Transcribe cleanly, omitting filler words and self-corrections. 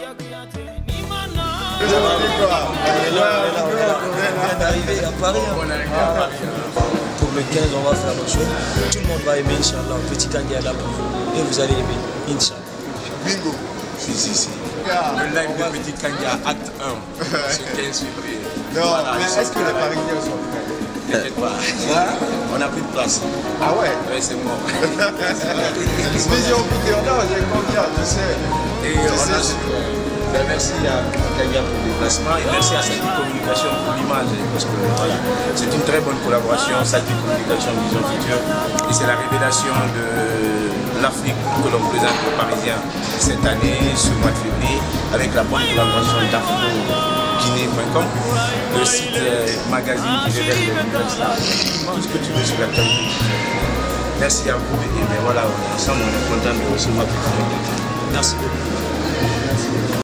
D'arriver à Paris. Pour le 15, on va faire notre show. Tout le monde va aimer, Inch'Allah. Petit Kanga est là pour vous. Et vous allez aimer, Inch'Allah. Bingo. Si. Le live de Petit Kanga, acte 1, ce 15 février. Non, mais est-ce que les Parisiens sont prêts? Peut-être pas. On n'a plus de place. Ah ouais? Oui, c'est mort. Vision vidéo, non, j'ai confiance, je sais. Et merci à Kanga pour le déplacement et merci à Sati Communication pour l'image. Parce que voilà, c'est une très bonne collaboration, Sati Communication Vision Future. Et c'est la révélation de l'Afrique que l'on présente aux Parisiens cette année, ce mois de février, avec la bonne collaboration d'AfroGuinée.com, le site magazine qui révèle les nouvelles stars, tout ce que tu veux sur la qualité. Merci à vous et bien voilà, ensemble on est content de recevoir tout le monde. Merci beaucoup.